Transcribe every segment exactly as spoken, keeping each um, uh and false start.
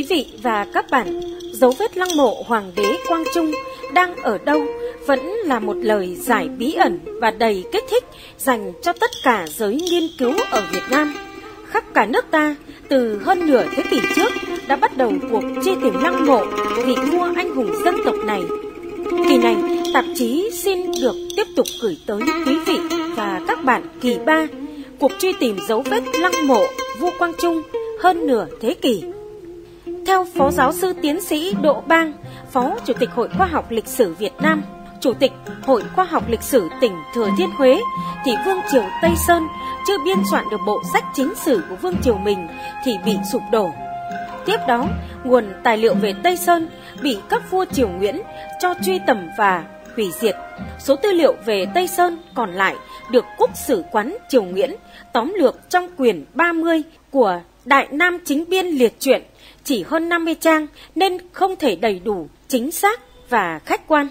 Quý vị và các bạn, dấu vết lăng mộ Hoàng đế Quang Trung đang ở đâu vẫn là một lời giải bí ẩn và đầy kích thích dành cho tất cả giới nghiên cứu ở Việt Nam. Khắp cả nước ta, từ hơn nửa thế kỷ trước đã bắt đầu cuộc truy tìm lăng mộ vị vua anh hùng dân tộc này. Kỳ này, tạp chí xin được tiếp tục gửi tới quý vị và các bạn kỳ ba, cuộc truy tìm dấu vết lăng mộ vua Quang Trung hơn nửa thế kỷ. Theo Phó Giáo sư Tiến sĩ Đỗ Bang, Phó Chủ tịch Hội Khoa học Lịch sử Việt Nam, Chủ tịch Hội Khoa học Lịch sử tỉnh Thừa Thiên Huế, thì Vương triều Tây Sơn chưa biên soạn được bộ sách chính sử của Vương triều mình thì bị sụp đổ. Tiếp đó, nguồn tài liệu về Tây Sơn bị các vua triều Nguyễn cho truy tầm và hủy diệt. Số tư liệu về Tây Sơn còn lại được Quốc sử quán triều Nguyễn tóm lược trong quyển ba mươi của Đại Nam Chính Biên Liệt Truyện, chỉ hơn năm mươi trang nên không thể đầy đủ, chính xác và khách quan.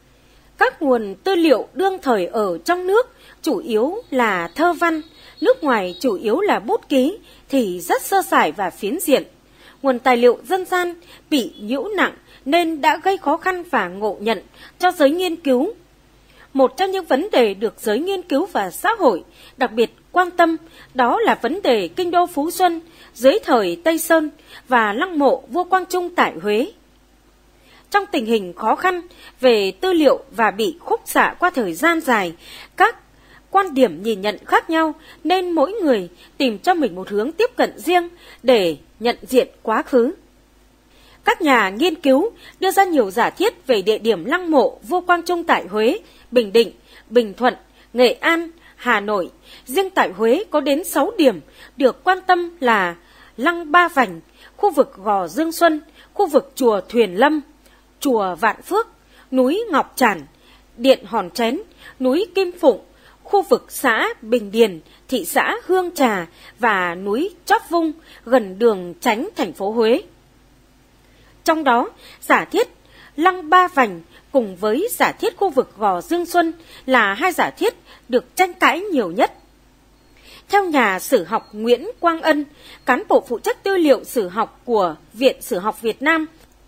Các nguồn tư liệu đương thời ở trong nước chủ yếu là thơ văn, nước ngoài chủ yếu là bút ký thì rất sơ sài và phiến diện. Nguồn tài liệu dân gian bị nhiễu nặng nên đã gây khó khăn và ngộ nhận cho giới nghiên cứu. Một trong những vấn đề được giới nghiên cứu và xã hội đặc biệt quan tâm đó là vấn đề kinh đô Phú Xuân dưới thời Tây Sơn và lăng mộ vua Quang Trung tại Huế. Trong tình hình khó khăn về tư liệu và bị khúc xạ qua thời gian dài, các quan điểm nhìn nhận khác nhau nên mỗi người tìm cho mình một hướng tiếp cận riêng để nhận diện quá khứ. Các nhà nghiên cứu đưa ra nhiều giả thiết về địa điểm lăng mộ vua Quang Trung tại Huế, Bình Định, Bình Thuận, Nghệ An, Hà Nội. Riêng tại Huế có đến sáu điểm được quan tâm là Lăng Ba Vành, khu vực Gò Dương Xuân, khu vực chùa Thuyền Lâm, chùa Vạn Phước, núi Ngọc Trản, điện Hòn Trén, núi Kim Phụng, khu vực xã Bình Điền, thị xã Hương Trà và núi Chóp Vung gần đường Chánh thành phố Huế. Trong đó, giả thiết Lăng Ba Vành cùng với giả thiết khu vực Gò Dương Xuân là hai giả thiết được tranh cãi nhiều nhất. Theo nhà sử học Nguyễn Quang Ân, cán bộ phụ trách tư liệu sử học của Viện Sử học Việt Nam,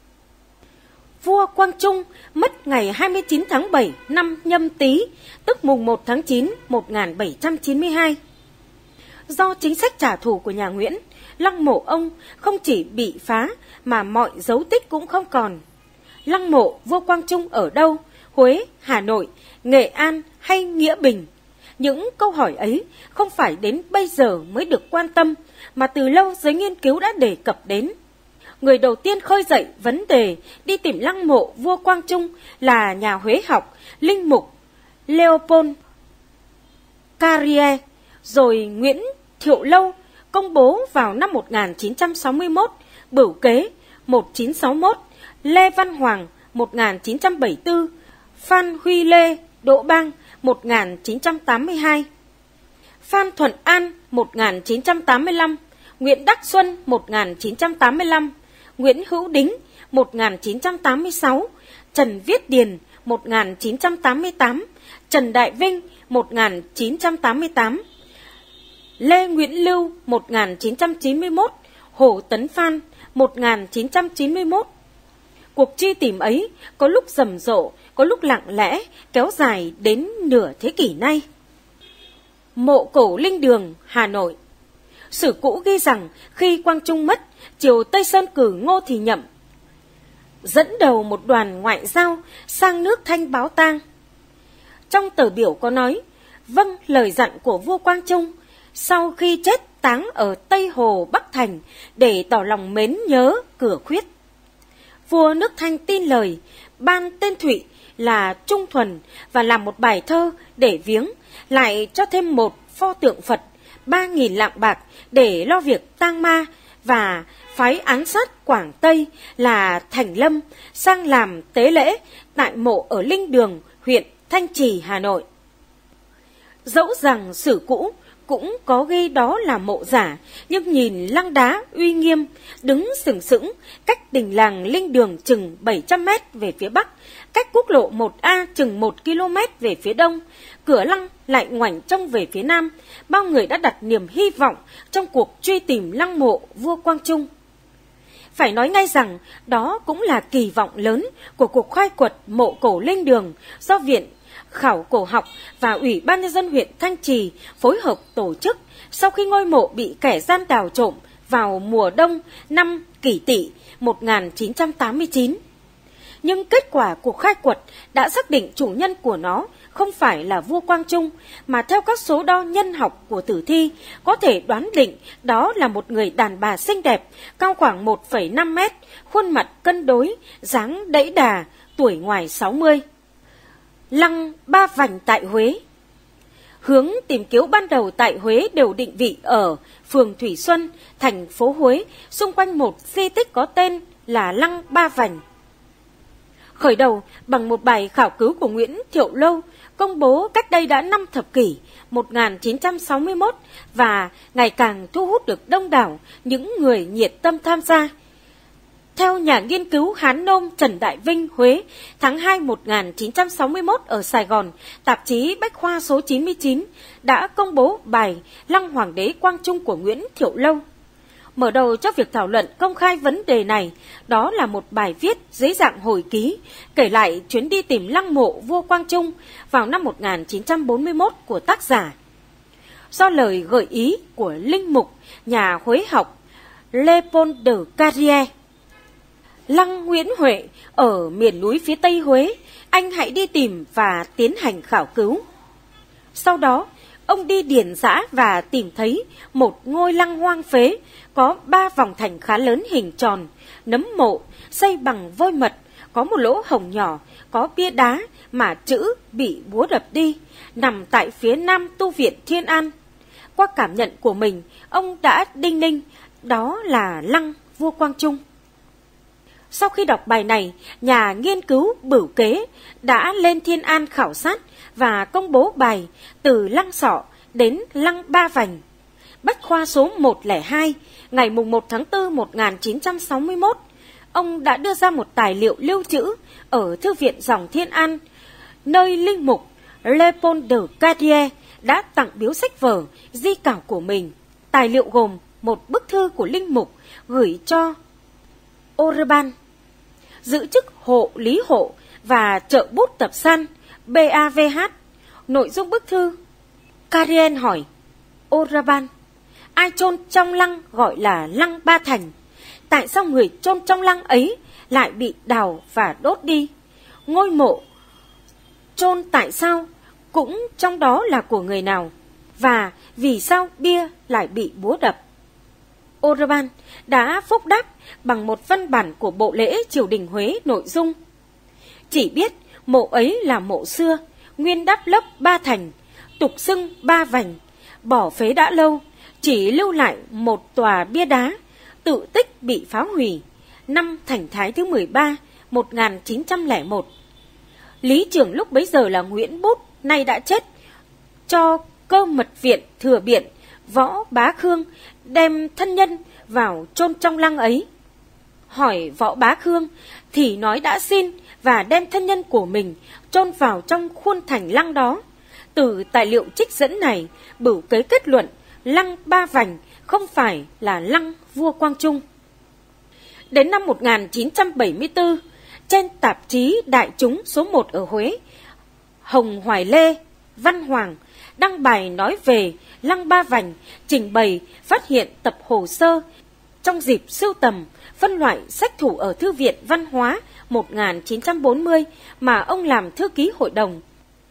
vua Quang Trung mất ngày hai mươi chín tháng bảy năm Nhâm Tý, tức mùng một tháng chín một nghìn bảy trăm chín mươi hai. Do chính sách trả thù của nhà Nguyễn, lăng mộ ông không chỉ bị phá mà mọi dấu tích cũng không còn. Lăng mộ vua Quang Trung ở đâu? Huế, Hà Nội, Nghệ An hay Nghĩa Bình? Những câu hỏi ấy không phải đến bây giờ mới được quan tâm, mà từ lâu giới nghiên cứu đã đề cập đến. Người đầu tiên khơi dậy vấn đề đi tìm lăng mộ vua Quang Trung là nhà Huế học, linh mục Leopold Carrier, rồi Nguyễn Thiệu Lâu công bố vào năm một nghìn chín trăm sáu mươi mốt, Bửu Kế một nghìn chín trăm sáu mươi mốt, Lê Văn Hoàng một nghìn chín trăm bảy mươi tư, Phan Huy Lê Đỗ Bang một nghìn chín trăm tám mươi hai, Phan Thuận An một nghìn chín trăm tám mươi lăm, Nguyễn Đắc Xuân một nghìn chín trăm tám mươi lăm, Nguyễn Hữu Đính một nghìn chín trăm tám mươi sáu, Trần Viết Điền một nghìn chín trăm tám mươi tám, Trần Đại Vinh một nghìn chín trăm tám mươi tám, Lê Nguyễn Lưu một nghìn chín trăm chín mươi mốt, Hồ Tấn Phan một nghìn chín trăm chín mươi mốt. Cuộc truy tìm ấy có lúc rầm rộ, có lúc lặng lẽ, kéo dài đến nửa thế kỷ nay. Mộ cổ Linh Đường, Hà Nội. Sử cũ ghi rằng khi Quang Trung mất, triều Tây Sơn cử Ngô Thì Nhậm dẫn đầu một đoàn ngoại giao sang nước Thanh báo tang. Trong tờ biểu có nói, vâng lời dặn của vua Quang Trung, sau khi chết táng ở Tây Hồ Bắc Thành để tỏ lòng mến nhớ Cửa Khuyết. Vua nước Thanh tin lời, ban tên Thụy là Trung Thuần và làm một bài thơ để viếng, lại cho thêm một pho tượng Phật, ba nghìn lạng bạc để lo việc tang ma, và phái án sát Quảng Tây là Thành Lâm sang làm tế lễ tại mộ ở Linh Đường, huyện Thanh Trì, Hà Nội. Dẫu rằng sử cũ cũng có ghi đó là mộ giả, nhưng nhìn lăng đá uy nghiêm, đứng sừng sững, cách đình làng Linh Đường chừng bảy trăm mét về phía bắc, cách quốc lộ một A chừng một ki lô mét về phía đông, cửa lăng lại ngoảnh trông về phía nam. Bao người đã đặt niềm hy vọng trong cuộc truy tìm lăng mộ vua Quang Trung. Phải nói ngay rằng đó cũng là kỳ vọng lớn của cuộc khai quật mộ cổ Linh Đường do Viện Khảo cổ học và Ủy ban nhân dân huyện Thanh Trì phối hợp tổ chức sau khi ngôi mộ bị kẻ gian đào trộm vào mùa đông năm Kỷ Tỵ một nghìn chín trăm tám mươi chín. Nhưng kết quả cuộc khai quật đã xác định chủ nhân của nó không phải là vua Quang Trung, mà theo các số đo nhân học của tử thi, có thể đoán định đó là một người đàn bà xinh đẹp, cao khoảng một phẩy năm mét, khuôn mặt cân đối, dáng đẫy đà, tuổi ngoài sáu mươi. Lăng Ba Vành tại Huế. Hướng tìm kiếm ban đầu tại Huế đều định vị ở phường Thủy Xuân, thành phố Huế, xung quanh một di tích có tên là Lăng Ba Vành. Khởi đầu bằng một bài khảo cứu của Nguyễn Thiệu Lâu, công bố cách đây đã năm thập kỷ, một nghìn chín trăm sáu mươi mốt, và ngày càng thu hút được đông đảo những người nhiệt tâm tham gia. Theo nhà nghiên cứu Hán Nôm Trần Đại Vinh, Huế, tháng hai một nghìn chín trăm sáu mươi mốt ở Sài Gòn, tạp chí Bách Khoa số chín mươi chín đã công bố bài Lăng Hoàng đế Quang Trung của Nguyễn Thiệu Lâu. Mở đầu cho việc thảo luận công khai vấn đề này, đó là một bài viết dưới dạng hồi ký, kể lại chuyến đi tìm lăng mộ vua Quang Trung vào năm một nghìn chín trăm bốn mươi mốt của tác giả. Do lời gợi ý của linh mục, nhà Huế học Léopold de Carrière. Lăng Nguyễn Huệ ở miền núi phía Tây Huế, anh hãy đi tìm và tiến hành khảo cứu. Sau đó, ông đi điền dã và tìm thấy một ngôi lăng hoang phế, có ba vòng thành khá lớn hình tròn, nấm mộ, xây bằng vôi mật, có một lỗ hổng nhỏ, có bia đá mà chữ bị búa đập đi, nằm tại phía nam tu viện Thiên An. Qua cảm nhận của mình, ông đã đinh ninh, đó là lăng vua Quang Trung. Sau khi đọc bài này, nhà nghiên cứu Bửu Kế đã lên Thiên An khảo sát và công bố bài Từ Lăng Sọ đến Lăng Ba Vành. Bách Khoa số một không hai, ngày mùng một tháng tư một nghìn chín trăm sáu mươi mốt, ông đã đưa ra một tài liệu lưu trữ ở Thư viện Dòng Thiên An, nơi linh mục Léopold de Carrière đã tặng biếu sách vở di cảo của mình. Tài liệu gồm một bức thư của linh mục gửi cho Orban, giữ chức hộ lý hộ và trợ bút tập san bê a vê hát. Nội dung bức thư: Carrière hỏi Orban, ai chôn trong lăng gọi là Lăng Ba Thành? Tại sao người chôn trong lăng ấy lại bị đào và đốt đi? Ngôi mộ chôn tại sao cũng trong đó là của người nào? Và vì sao bia lại bị búa đập? Orban đã phúc đáp bằng một văn bản của Bộ Lễ Triều đình Huế, nội dung: chỉ biết mộ ấy là mộ xưa, nguyên đắp lấp Ba Thành, tục xưng Ba Vành, bỏ phế đã lâu, chỉ lưu lại một tòa bia đá, tự tích bị phá hủy, năm Thành Thái thứ mười ba, một nghìn chín trăm lẻ một. Lý trưởng lúc bấy giờ là Nguyễn Bút, nay đã chết, cho Cơ Mật Viện Thừa Biện, Võ Bá Khương đem thân nhân vào chôn trong lăng ấy. Hỏi Võ Bá Khương thì nói đã xin và đem thân nhân của mình chôn vào trong khuôn thành lăng đó. Từ tài liệu trích dẫn này, Bửu Kế kết luận Lăng Ba Vành không phải là lăng vua Quang Trung. Đến năm một nghìn chín trăm bảy mươi tư, trên tạp chí Đại Chúng số một ở Huế, Hồng Hoài Lê, Văn Hoàng đăng bài nói về Lăng Ba Vành, trình bày phát hiện tập hồ sơ trong dịp sưu tầm phân loại sách thủ ở Thư viện Văn hóa một nghìn chín trăm bốn mươi mà ông làm thư ký hội đồng.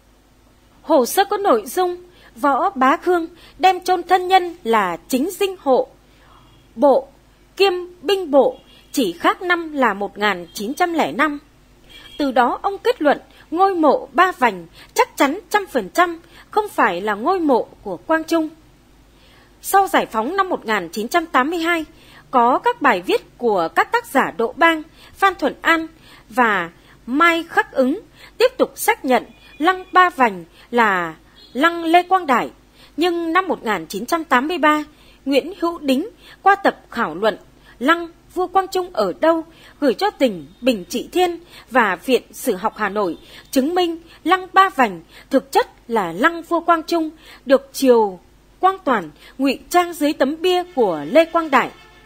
Hồ sơ có nội dung Võ Bá Khương đem chôn thân nhân là chính dinh hộ bộ kiêm binh bộ, chỉ khác năm là một nghìn chín trăm lẻ năm. Từ đó ông kết luận ngôi mộ Ba Vành chắc chắn trăm phần trăm không phải là ngôi mộ của Quang Trung. Sau giải phóng năm một nghìn chín trăm tám mươi hai, có các bài viết của các tác giả Đỗ Bang, Phan Thuận An và Mai Khắc Ứng tiếp tục xác nhận Lăng Ba Vành là Lăng Lê Quang Đại. Nhưng năm một nghìn chín trăm tám mươi ba, Nguyễn Hữu Đính qua tập khảo luận Lăng vua Quang Trung ở đâu gửi cho tỉnh Bình Trị Thiên và Viện Sử học Hà Nội, chứng minh Lăng Ba Vành thực chất là lăng vua Quang Trung, được triều Quang Toản ngụy trang dưới tấm bia của Lê Quang Đại.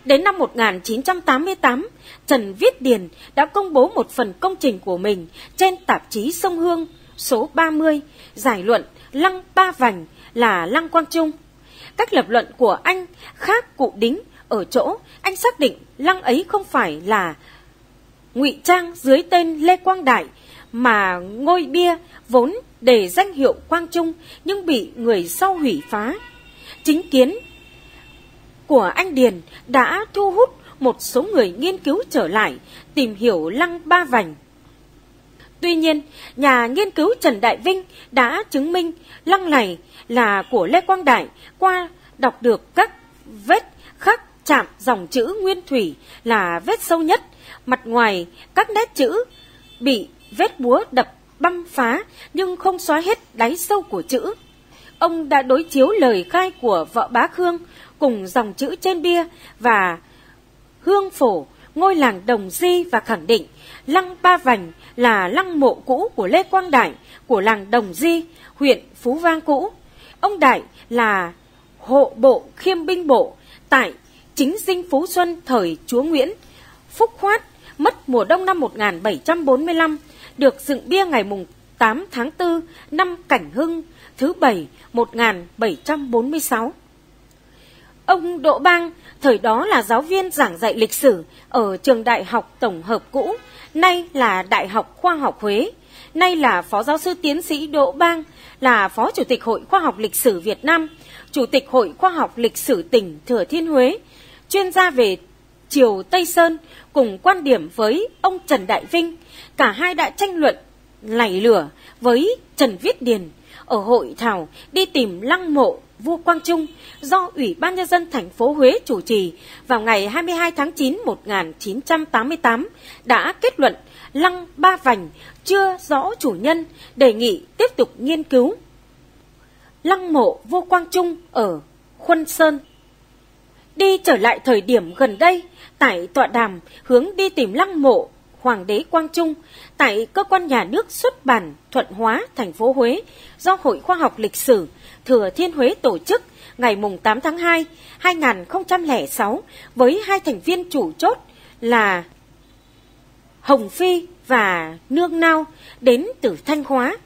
Đến năm một nghìn chín trăm tám mươi tám, Trần Viết Điền đã công bố một phần công trình của mình trên tạp chí Sông Hương số ba mươi, giải luận Lăng Ba Vành là Lăng Quang Trung. Cách lập luận của anh khác Cụ Đính ở chỗ anh xác định lăng ấy không phải là ngụy trang dưới tên Lê Quang Đại, mà ngôi bia vốn để danh hiệu Quang Trung nhưng bị người sau hủy phá. Chính kiến của anh Điền đã thu hút một số người nghiên cứu trở lại tìm hiểu Lăng Ba Vành. Tuy nhiên, nhà nghiên cứu Trần Đại Vinh đã chứng minh lăng này là của Lê Quang Đại qua đọc được các vết khắc chạm dòng chữ nguyên thủy là vết sâu nhất, mặt ngoài các nét chữ bị vết búa đập băm phá nhưng không xóa hết đáy sâu của chữ. Ông đã đối chiếu lời khai của vợ Bá Khương cùng dòng chữ trên bia và hương phổ ngôi làng Đồng Di và khẳng định Lăng Ba Vành là lăng mộ cũ của Lê Quang Đại của làng Đồng Di, huyện Phú Vang cũ. Ông Đại là hộ bộ khiêm binh bộ tại chính dinh Phú Xuân thời chúa Nguyễn Phúc Khoát, mất mùa đông năm một nghìn bảy trăm bốn mươi lăm, được dựng bia ngày tám tháng tư năm Cảnh Hưng thứ bảy một nghìn bảy trăm bốn mươi sáu. Ông Đỗ Bang thời đó là giáo viên giảng dạy lịch sử ở trường Đại học Tổng hợp cũ, nay là Đại học Khoa học Huế. Nay là Phó Giáo sư Tiến sĩ Đỗ Bang, là Phó Chủ tịch Hội Khoa học Lịch sử Việt Nam, Chủ tịch Hội Khoa học Lịch sử tỉnh Thừa Thiên Huế, chuyên gia về Triều Tây Sơn, cùng quan điểm với ông Trần Đại Vinh. Cả hai đã tranh luận nảy lửa với Trần Viết Điền ở hội thảo đi tìm lăng mộ vua Quang Trung do Ủy ban Nhân dân thành phố Huế chủ trì vào ngày hai mươi hai tháng chín năm một nghìn chín trăm tám mươi tám, đã kết luận Lăng Ba Vành chưa rõ chủ nhân, đề nghị tiếp tục nghiên cứu lăng mộ vua Quang Trung ở Khuân Sơn. Đi trở lại thời điểm gần đây, tại tọa đàm hướng đi tìm lăng mộ Hoàng đế Quang Trung tại cơ quan nhà nước xuất bản Thuận Hóa, thành phố Huế do Hội Khoa học Lịch sử Thừa Thiên Huế tổ chức ngày tám tháng hai năm hai nghìn không trăm lẻ sáu với hai thành viên chủ chốt là Hồng Phi và Nương Nao đến từ Thanh Hóa.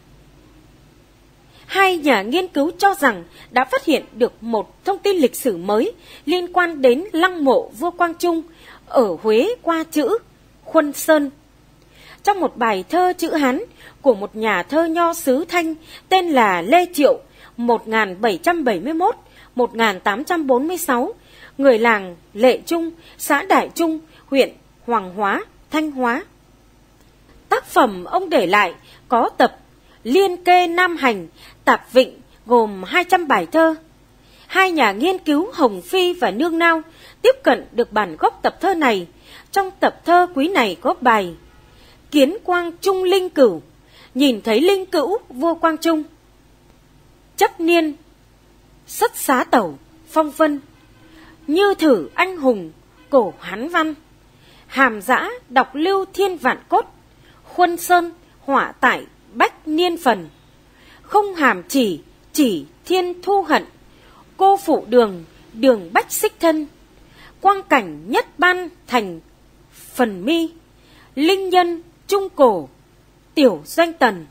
Hai nhà nghiên cứu cho rằng đã phát hiện được một thông tin lịch sử mới liên quan đến lăng mộ vua Quang Trung ở Huế qua chữ Khuân Sơn. Trong một bài thơ chữ Hán của một nhà thơ nho xứ Thanh tên là Lê Triệu, một nghìn bảy trăm bảy mươi mốt đến một nghìn tám trăm bốn mươi sáu, người làng Lệ Trung, xã Đại Trung, huyện Hoàng Hóa, Thanh Hóa. Tác phẩm ông để lại có tập Liên kê Nam Hành, Tạp Vịnh gồm hai trăm bài thơ. Hai nhà nghiên cứu Hồng Phi và Nương Nao tiếp cận được bản gốc tập thơ này. Trong tập thơ quý này có bài Kiến Quang Trung Linh Cửu, nhìn thấy linh cữu vua Quang Trung. Chấp niên sất xá tẩu phong vân, như thử anh hùng cổ hán văn. Hàm dã đọc lưu thiên vạn cốt, Khuân Sơn hỏa tại bách niên phần. Không hàm chỉ, chỉ thiên thu hận, cô phụ đường, đường bách xích thân. Quang cảnh nhất ban thành phần mi, linh nhân trung cổ, tiểu doanh tần.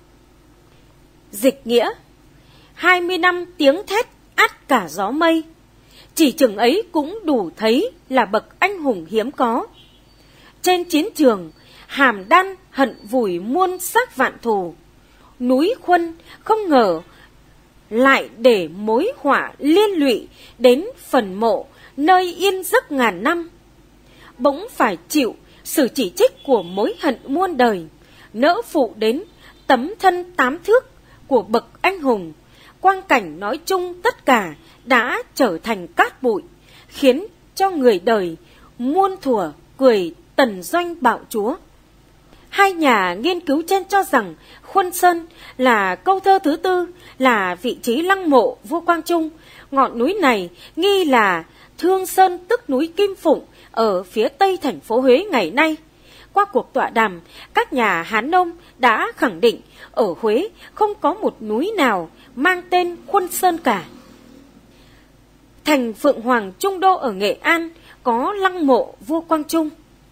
Dịch nghĩa: hai mươi năm tiếng thét át cả gió mây, chỉ chừng ấy cũng đủ thấy là bậc anh hùng hiếm có. Trên chiến trường, hàm đan hận vùi muôn xác vạn thù, núi Khuân không ngờ lại để mối họa liên lụy đến phần mộ nơi yên giấc ngàn năm. Bỗng phải chịu sự chỉ trích của mối hận muôn đời, nỡ phụ đến tấm thân tám thước của bậc anh hùng. Quang cảnh nói chung tất cả đã trở thành cát bụi, khiến cho người đời muôn thuở cười tần doanh bạo chúa. Hai nhà nghiên cứu trên cho rằng Khuân Sơn là câu thơ thứ tư, là vị trí lăng mộ vua Quang Trung. Ngọn núi này nghi là Thương Sơn, tức núi Kim Phụng ở phía tây thành phố Huế ngày nay. Qua cuộc tọa đàm, các nhà Hán Nông đã khẳng định ở Huế không có một núi nào mang tên Khuân Sơn cả. Thành Phượng Hoàng Trung Đô ở Nghệ An có lăng mộ vua Quang Trung.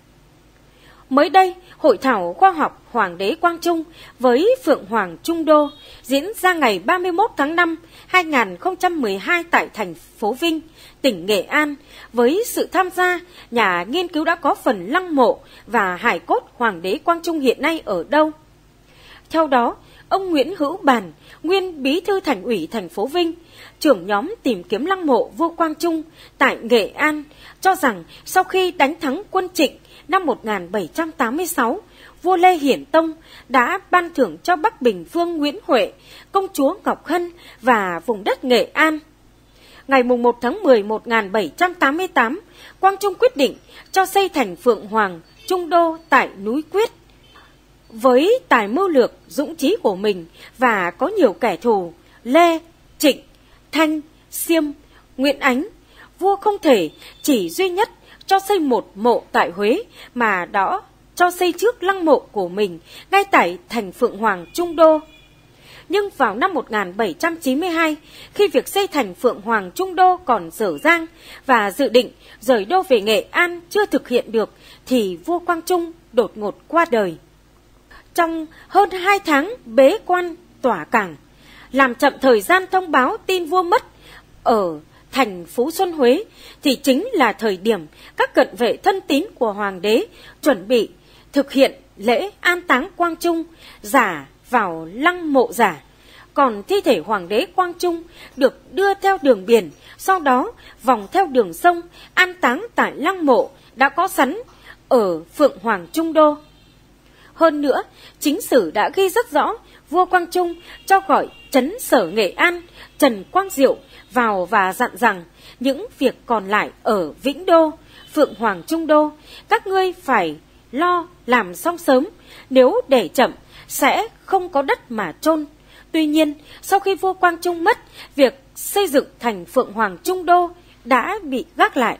Mới đây, Hội thảo khoa học Hoàng đế Quang Trung với Phượng Hoàng Trung Đô diễn ra ngày ba mươi mốt tháng năm năm hai nghìn không trăm mười hai tại thành phố Vinh, tỉnh Nghệ An, với sự tham gia nhà nghiên cứu đã có phần lăng mộ và hài cốt Hoàng đế Quang Trung hiện nay ở đâu. Theo đó, ông Nguyễn Hữu Bàn, nguyên Bí thư Thành ủy thành phố Vinh, trưởng nhóm tìm kiếm lăng mộ vua Quang Trung tại Nghệ An, cho rằng sau khi đánh thắng quân Trịnh năm một nghìn bảy trăm tám mươi sáu, vua Lê Hiển Tông đã ban thưởng cho Bắc Bình Vương Nguyễn Huệ, công chúa Ngọc Hân và vùng đất Nghệ An. Ngày mùng một tháng mười năm một nghìn bảy trăm tám mươi tám, Quang Trung quyết định cho xây thành Phượng Hoàng Trung Đô tại núi Quyết. Với tài mưu lược dũng trí của mình và có nhiều kẻ thù Lê, Trịnh, Thanh, Xiêm, Nguyễn Ánh, vua không thể chỉ duy nhất cho xây một mộ tại Huế mà đó cho xây trước lăng mộ của mình ngay tại thành Phượng Hoàng Trung Đô. Nhưng vào năm một nghìn bảy trăm chín mươi hai, khi việc xây thành Phượng Hoàng Trung Đô còn dở dang và dự định rời đô về Nghệ An chưa thực hiện được, thì vua Quang Trung đột ngột qua đời. Trong hơn hai tháng bế quan tỏa cảng, làm chậm thời gian thông báo tin vua mất ở thành Phú Xuân Huế, thì chính là thời điểm các cận vệ thân tín của Hoàng đế chuẩn bị thực hiện lễ an táng Quang Trung giả vào lăng mộ giả. Còn thi thể Hoàng đế Quang Trung được đưa theo đường biển, sau đó vòng theo đường sông an táng tại lăng mộ đã có sẵn ở Phượng Hoàng Trung Đô. Hơn nữa, chính sử đã ghi rất rõ vua Quang Trung cho gọi trấn sở Nghệ An Trần Quang Diệu vào và dặn rằng những việc còn lại ở Vĩnh Đô, Phượng Hoàng Trung Đô, các ngươi phải lo làm xong sớm, nếu để chậm sẽ không có đất mà chôn. Tuy nhiên, sau khi vua Quang Trung mất, việc xây dựng thành Phượng Hoàng Trung Đô đã bị gác lại.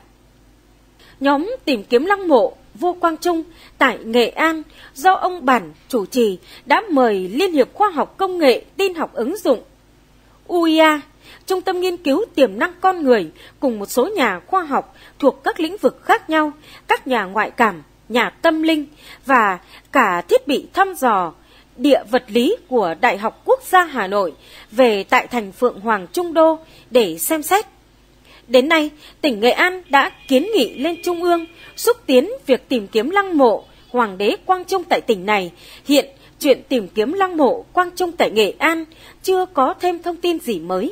Nhóm tìm kiếm lăng mộ vua Quang Trung tại Nghệ An do ông Bản chủ trì đã mời Liên hiệp Khoa học Công nghệ Tin học ứng dụng u i a, Trung tâm Nghiên cứu Tiềm năng Con người cùng một số nhà khoa học thuộc các lĩnh vực khác nhau, các nhà ngoại cảm, nhà tâm linh và cả thiết bị thăm dò địa vật lý của Đại học Quốc gia Hà Nội về tại thành Phượng Hoàng Trung Đô để xem xét. Đến nay, tỉnh Nghệ An đã kiến nghị lên Trung ương xúc tiến việc tìm kiếm lăng mộ Hoàng đế Quang Trung tại tỉnh này. Hiện, chuyện tìm kiếm lăng mộ Quang Trung tại Nghệ An chưa có thêm thông tin gì mới.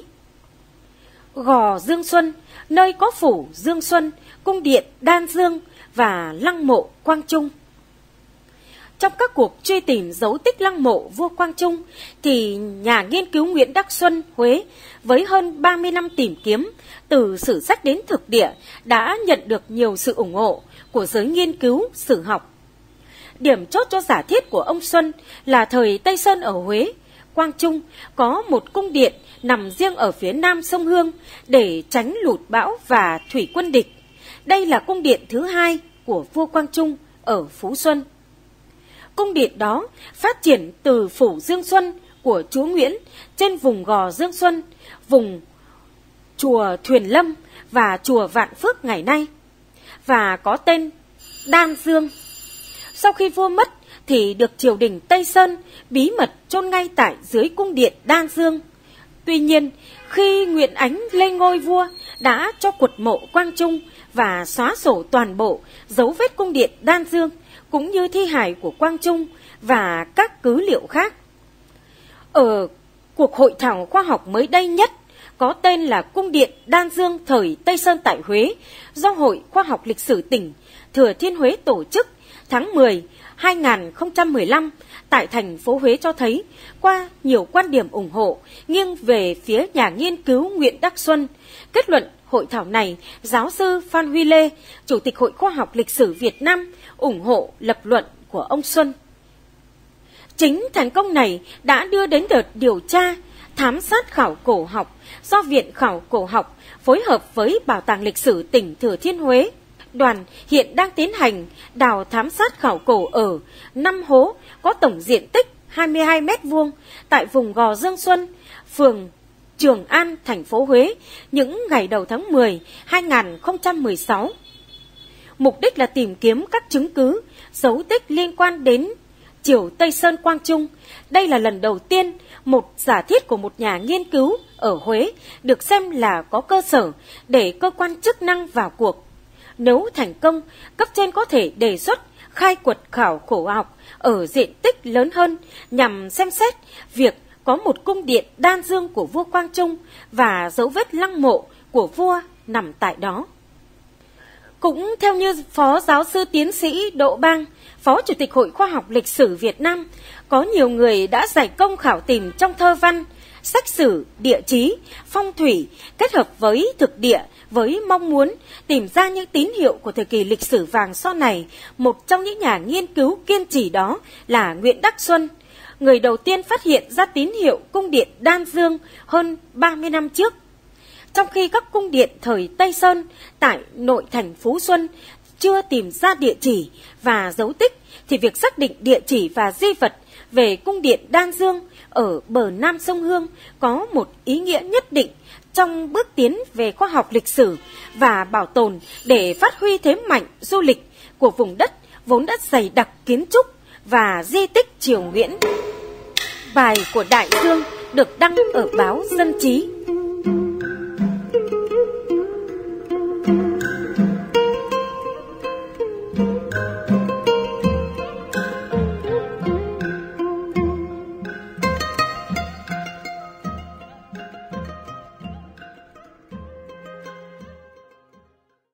Gò Dương Xuân, nơi có phủ Dương Xuân, cung điện Đan Dương và lăng mộ Quang Trung. Trong các cuộc truy tìm dấu tích lăng mộ vua Quang Trung, thì nhà nghiên cứu Nguyễn Đắc Xuân, Huế, với hơn ba mươi năm tìm kiếm, từ sử sách đến thực địa, đã nhận được nhiều sự ủng hộ của giới nghiên cứu sử học. Điểm chốt cho giả thiết của ông Xuân là thời Tây Sơn ở Huế, Quang Trung có một cung điện nằm riêng ở phía nam sông Hương để tránh lụt bão và thủy quân địch. Đây là cung điện thứ hai của vua Quang Trung ở Phú Xuân. Cung điện đó phát triển từ phủ Dương Xuân của chúa Nguyễn trên vùng Gò Dương Xuân, vùng chùa Thuyền Lâm và chùa Vạn Phước ngày nay, và có tên Đan Dương. Sau khi vua mất thì được triều đình Tây Sơn bí mật chôn ngay tại dưới cung điện Đan Dương. Tuy nhiên, khi Nguyễn Ánh lên ngôi vua đã cho quật mộ Quang Trung và xóa sổ toàn bộ dấu vết cung điện Đan Dương cũng như thi hài của Quang Trung và các cứ liệu khác. Ở cuộc hội thảo khoa học mới đây nhất có tên là Cung điện Đan Dương thời Tây Sơn tại Huế do Hội Khoa học Lịch sử tỉnh Thừa Thiên Huế tổ chức tháng mười năm hai nghìn không trăm mười lăm tại thành phố Huế cho thấy, qua nhiều quan điểm ủng hộ nghiêng về phía nhà nghiên cứu Nguyễn Đắc Xuân. Kết luận hội thảo này, giáo sư Phan Huy Lê, Chủ tịch Hội Khoa học Lịch sử Việt Nam, ủng hộ lập luận của ông Xuân. Chính thành công này đã đưa đến đợt điều tra, thám sát khảo cổ học do Viện Khảo cổ học phối hợp với Bảo tàng Lịch sử tỉnh Thừa Thiên Huế. Đoàn hiện đang tiến hành đào thám sát khảo cổ ở năm hố có tổng diện tích hai mươi hai mét vuông tại vùng Gò Dương Xuân, phường Trường An, thành phố Huế những ngày đầu tháng mười năm hai nghìn không trăm mười sáu. mục đích là tìm kiếm các chứng cứ, dấu tích liên quan đến triều Tây Sơn Quang Trung. Đây là lần đầu tiên một giả thiết của một nhà nghiên cứu ở Huế được xem là có cơ sở để cơ quan chức năng vào cuộc. Nếu thành công, cấp trên có thể đề xuất khai quật khảo cổ học ở diện tích lớn hơn nhằm xem xét việc có một cung điện đan dương của vua Quang Trung và dấu vết lăng mộ của vua nằm tại đó. Cũng theo như Phó Giáo sư Tiến sĩ Đỗ Bang, Phó Chủ tịch Hội Khoa học Lịch sử Việt Nam, có nhiều người đã dày công khảo tìm trong thơ văn, sách sử, địa chí, phong thủy kết hợp với thực địa với mong muốn tìm ra những tín hiệu của thời kỳ lịch sử vàng son này. Một trong những nhà nghiên cứu kiên trì đó là Nguyễn Đắc Xuân, người đầu tiên phát hiện ra tín hiệu cung điện đan dương hơn ba mươi năm trước. Trong khi các cung điện thời Tây Sơn tại nội thành Phú Xuân chưa tìm ra địa chỉ và dấu tích, thì việc xác định địa chỉ và di vật về cung điện đan dương ở bờ Nam sông Hương có một ý nghĩa nhất định trong bước tiến về khoa học lịch sử và bảo tồn để phát huy thế mạnh du lịch của vùng đất vốn đã dày đặc kiến trúc và di tích triều Nguyễn. Bài của Đại Dương được đăng ở báo Dân Trí.